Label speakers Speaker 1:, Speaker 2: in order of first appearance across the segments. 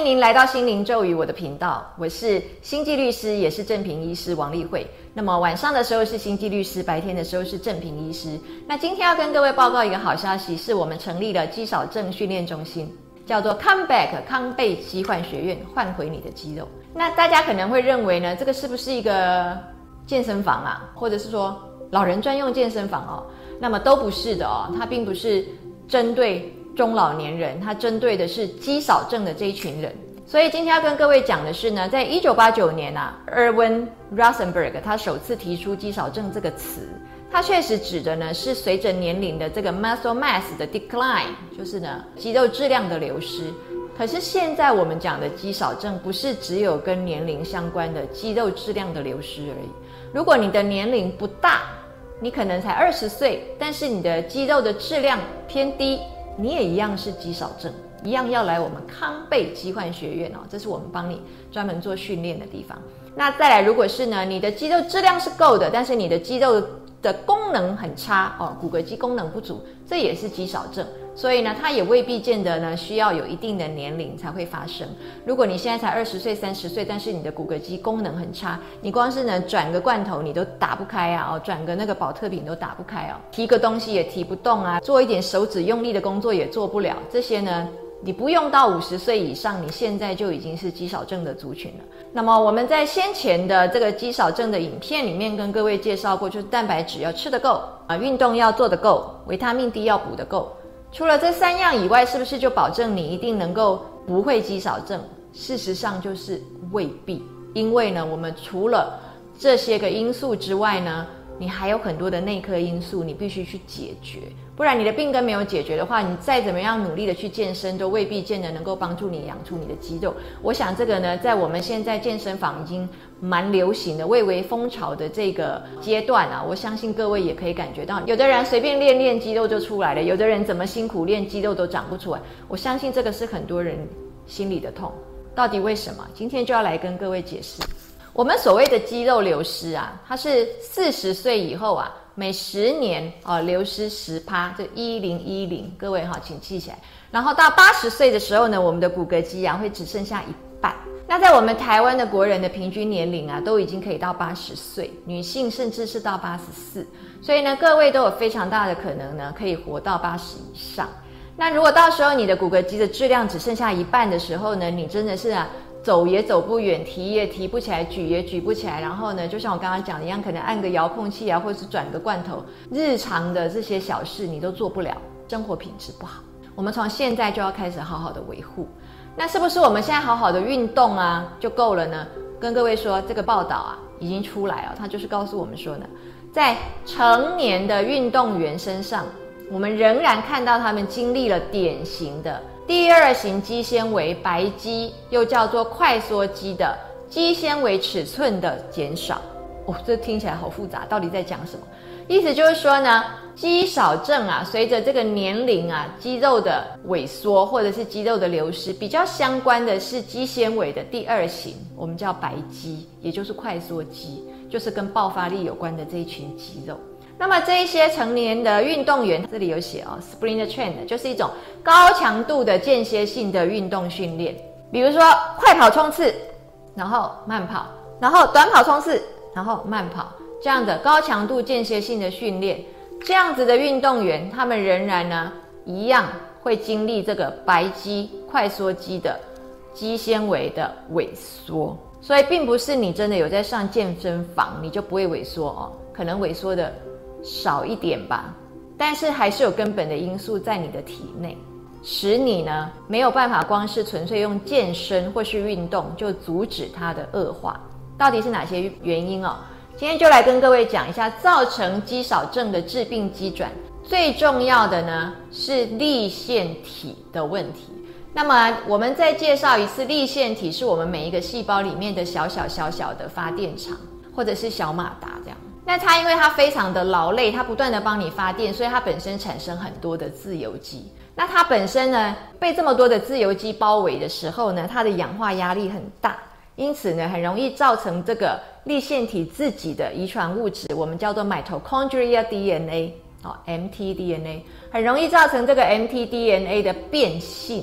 Speaker 1: 迎来到心灵咒语我的频道，我是星际律师，也是正平医师王丽慧。那么晚上的时候是星际律师，白天的时候是正平医师。那今天要跟各位报告一个好消息，是我们成立了肌少症训练中心，叫做 Comeback 康贝肌焕学院，换回你的肌肉。那大家可能会认为呢，这个是不是一个健身房啊，或者是说老人专用健身房哦？那么都不是的哦，它并不是针对中老年人，它针对的是肌少症的这一群人。所以今天要跟各位讲的是呢，在1989年啊 Erwin Rosenberg 他首次提出肌少症这个词，它确实指的呢是随着年龄的这个 muscle mass 的 decline， 就是呢肌肉质量的流失。可是现在我们讲的肌少症不是只有跟年龄相关的肌肉质量的流失而已。如果你的年龄不大，你可能才20岁，但是你的肌肉的质量偏低，你也一样是肌少症，一样要来我们康贝肌焕学院哦，这是我们帮你专门做训练的地方。那再来，如果是呢，你的肌肉质量是够的，但是你的肌肉的功能很差哦，骨骼肌功能不足，这也是肌少症。所以呢，它也未必见得呢需要有一定的年龄才会发生。如果你现在才20岁、30岁，但是你的骨骼肌功能很差，你光是呢转个罐头你都打不开啊，转个那个保特瓶都打不开哦，提个东西也提不动啊，做一点手指用力的工作也做不了，这些呢你不用到50岁以上，你现在就已经是肌少症的族群了。那么我们在先前的这个肌少症的影片里面跟各位介绍过，就是蛋白质要吃得够啊，运动要做得够，维他命 D 要补得够。除了这3样以外，是不是就保证你一定能够不会肌少症？事实上就是未必，因为呢，我们除了这些个因素之外呢，你还有很多的内科因素，你必须去解决。不然你的病根没有解决的话，你再怎么样努力的去健身，都未必见得能够帮助你养出你的肌肉。我想这个呢，在我们现在健身房已经蛮流行的、蔚为风潮的这个阶段啊，我相信各位也可以感觉到，有的人随便练练肌肉就出来了，有的人怎么辛苦练肌肉都长不出来。我相信这个是很多人心里的痛。到底为什么？今天就要来跟各位解释。我们所谓的肌肉流失啊，它是40岁以后啊，每10年流失10%，这1010，各位请记起来。然后到80岁的时候呢，我们的骨骼肌啊会只剩下一半。那在我们台湾的国人的平均年龄啊，都已经可以到80岁，女性甚至是到84，所以呢，各位都有非常大的可能呢，可以活到80以上。那如果到时候你的骨骼肌的质量只剩下一半的时候呢，你真的是走也走不远，提也提不起来，举也举不起来，然后呢，就像我刚刚讲的一样，可能按个遥控器啊，或是转个罐头，日常的这些小事你都做不了，生活品质不好。我们从现在就要开始好好的维护。那是不是我们现在好好的运动啊就够了呢？跟各位说，这个报道啊已经出来了，它就是告诉我们说呢，在成年的运动员身上，我们仍然看到他们经历了典型的第2型肌纤维白肌，又叫做快缩肌的肌纤维尺寸的减少。这听起来好复杂，到底在讲什么？意思就是说呢，肌少症啊，随着这个年龄啊，肌肉的萎缩或者是肌肉的流失，比较相关的是肌纤维的第2型，我们叫白肌，也就是快缩肌，就是跟爆发力有关的这一群肌肉。那么这一些成年的运动员，这里有写sprint train 就是一种高强度的间歇性的运动训练，比如说快跑冲刺，然后慢跑，然后短跑冲刺，然后慢跑，这样的高强度间歇性的训练，这样子的运动员，他们仍然呢一样会经历这个白肌、快缩肌的肌纤维的萎缩。所以并不是你真的有在上健身房，你就不会萎缩可能萎缩的少一点吧，但是还是有根本的因素在你的体内，使你呢没有办法光是纯粹用健身或是运动就阻止它的恶化。到底是哪些原因今天就来跟各位讲一下造成肌少症的致病机转。最重要的呢是粒线体的问题。那么我们再介绍一次，粒线体是我们每一个细胞里面的小小的发电厂，或者是小马达这样。那它因为它非常的劳累，它不断的帮你发电，所以它本身产生很多的自由基。那它本身呢被这么多的自由基包围的时候呢，它的氧化压力很大，因此呢很容易造成这个粒线体自己的遗传物质，我们叫做 mitochondrial DNA，mtDNA， 很容易造成这个 mtDNA 的变性。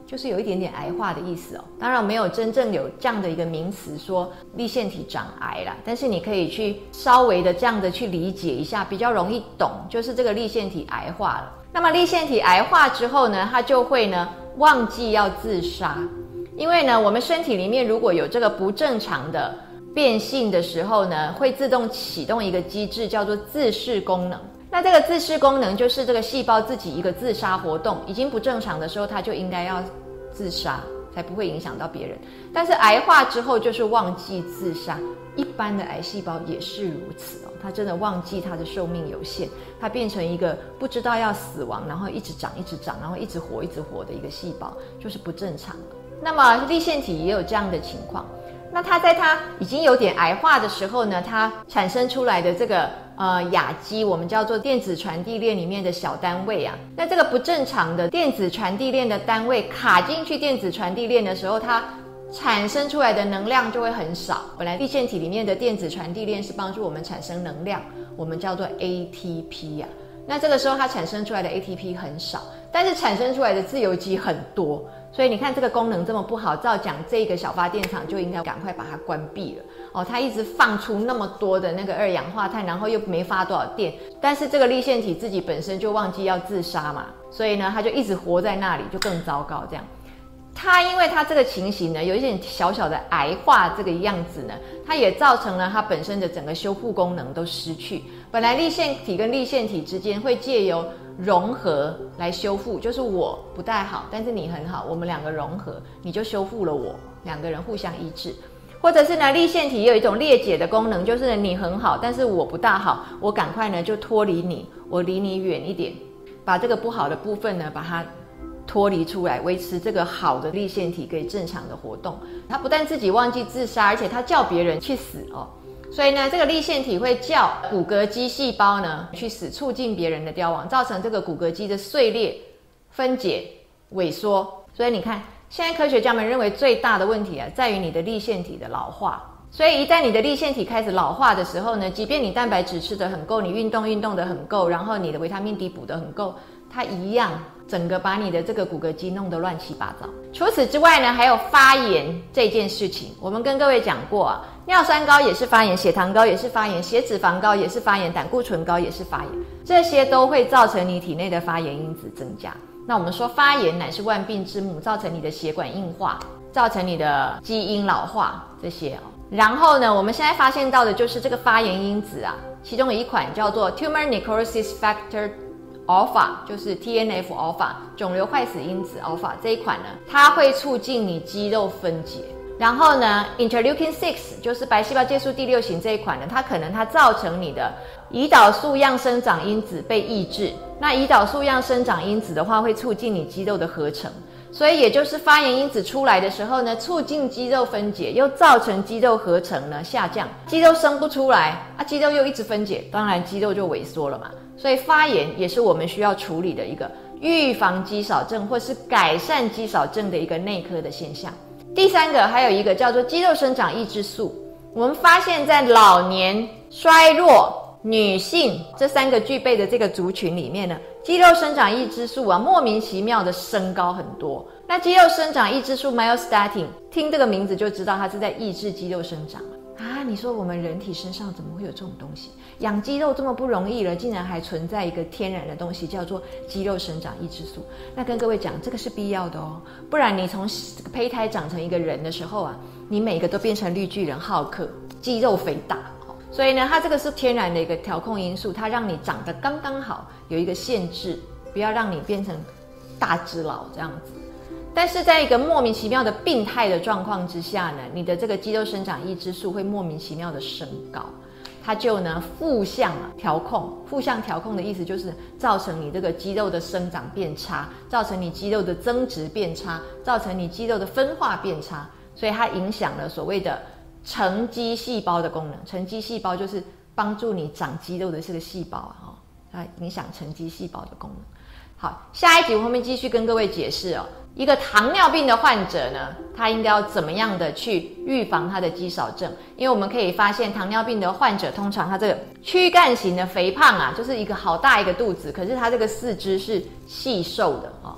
Speaker 1: 就是有一点点癌化的意思哦。当然没有真正有这样的一个名词说粒腺体长癌啦，但是你可以去稍微的这样的去理解一下，比较容易懂，就是这个粒腺体癌化了。那么粒腺体癌化之后呢，它就会呢忘记要自杀，因为呢我们身体里面如果有这个不正常的变性的时候呢，会自动启动一个机制叫做自噬功能。那这个自噬功能就是这个细胞自己一个自杀活动已经不正常的时候，它就应该要自杀，才不会影响到别人。但是癌化之后就是忘记自杀，一般的癌细胞也是如此哦，它真的忘记它的寿命有限，它变成一个不知道要死亡，然后一直长一直长，然后一直活一直活的一个细胞，就是不正常的。那么粒腺体也有这样的情况。那它在它已经有点癌化的时候呢，它产生出来的这个亚基，我们叫做电子传递链里面的小单位啊。那这个不正常的电子传递链的单位卡进去电子传递链的时候，它产生出来的能量就会很少。本来粒腺体里面的电子传递链是帮助我们产生能量，我们叫做 ATP 啊。那这个时候它产生出来的 ATP 很少，但是产生出来的自由基很多。所以你看这个功能这么不好，照讲这个小发电厂就应该赶快把它关闭了哦。它一直放出那么多的那个二氧化碳，然后又没发多少电，但是这个粒腺体自己本身就忘记要自杀嘛，所以呢它就一直活在那里，就更糟糕这样。它因为它这个情形呢，有一点小小的癌化这个样子呢，它也造成了它本身的整个修复功能都失去。本来粒腺体跟粒腺体之间会借由融合来修复，就是我不太好，但是你很好，我们两个融合，你就修复了我，两个人互相医治。或者是呢，粒腺体也有一种裂解的功能，就是呢你很好，但是我不大好，我赶快呢就脱离你，我离你远一点，把这个不好的部分呢把它脱离出来，维持这个好的粒腺体可以正常的活动。它不但自己忘记自杀，而且它叫别人去死哦。所以呢，这个粒腺体会叫骨骼肌细胞呢去死，促进别人的凋亡，造成这个骨骼肌的碎裂、分解、萎缩。所以你看，现在科学家们认为最大的问题啊，在于你的粒腺体的老化。所以一旦你的粒腺体开始老化的时候呢，即便你蛋白质吃得很够，你运动得很够，然后你的维他命 D 补得很够，它一样整个把你的这个骨骼肌弄得乱七八糟。除此之外呢，还有发炎这件事情，我们跟各位讲过啊，尿酸高也是发炎，血糖高也是发炎，血脂肪高也是发炎，胆固醇高也是发炎，这些都会造成你体内的发炎因子增加。那我们说发炎乃是万病之母，造成你的血管硬化，造成你的基因老化这些哦。然后呢，我们现在发现到的就是这个发炎因子啊，其中有一款叫做 Tumor Necrosis Factor Alpha， 就是 TNF Alpha， 肿瘤坏死因子 Alpha 这一款呢，它会促进你肌肉分解。然后呢 Interleukin 6， 就是白细胞介素第6型这一款呢，它造成你的胰岛素样生长因子被抑制。那胰岛素样生长因子的话，会促进你肌肉的合成。所以也就是发炎因子出来的时候呢，促进肌肉分解，又造成肌肉合成呢下降，肌肉生不出来啊，肌肉又一直分解，当然肌肉就萎缩了嘛。所以发炎也是我们需要处理的一个预防肌少症或是改善肌少症的一个内科的现象。第三个还有一个叫做肌肉生长抑制素，我们发现在老年、衰弱、女性这3个具备的这个族群里面呢，肌肉生长抑制素啊莫名其妙的升高很多。那肌肉生长抑制素 myostatin， 听这个名字就知道它是在抑制肌肉生长啊。你说我们人体身上怎么会有这种东西？养肌肉这么不容易了，竟然还存在一个天然的东西叫做肌肉生长抑制素。那跟各位讲，这个是必要的哦，不然你从胚胎长成一个人的时候啊，你每个都变成绿巨人浩克，肌肉肥大。所以呢，它这个是天然的一个调控因素，它让你长得刚刚好，有一个限制，不要让你变成大只佬这样子。但是在一个莫名其妙的病态的状况之下呢，你的这个肌肉生长抑制素会莫名其妙的升高，它就呢负向调控。负向调控的意思就是造成你这个肌肉的生长变差，造成你肌肉的增值变差，造成你肌肉的分化变差，所以它影响了所谓的成肌细胞的功能。成肌细胞就是帮助你长肌肉的这个细胞啊，它影响成肌细胞的功能。好，下一集我后面继续跟各位解释哦，一个糖尿病的患者呢，他应该要怎么样的去预防他的肌少症？因为我们可以发现，糖尿病的患者通常他这个躯干型的肥胖啊，就是一个好大一个肚子，可是他这个四肢是细瘦的哦。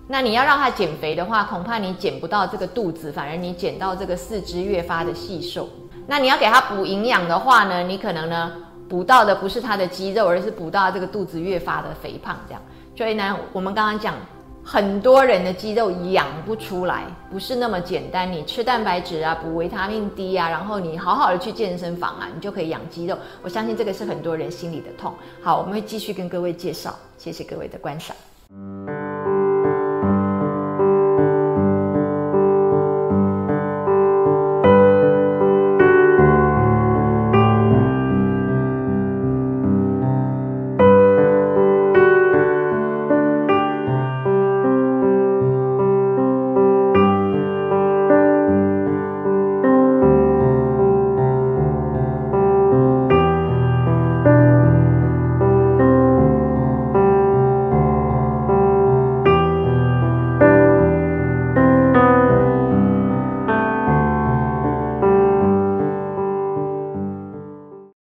Speaker 1: 那你要让它减肥的话，恐怕你减不到这个肚子，反而你减到这个四肢越发的细瘦。那你要给它补营养的话呢，你可能呢补到的不是它的肌肉，而是补到这个肚子越发的肥胖这样。所以呢，我们刚刚讲，很多人的肌肉养不出来，不是那么简单。你吃蛋白质啊，补维他命 D 啊，然后你好好的去健身房啊，你就可以养肌肉。我相信这个是很多人心里的痛。好，我们会继续跟各位介绍，谢谢各位的观赏。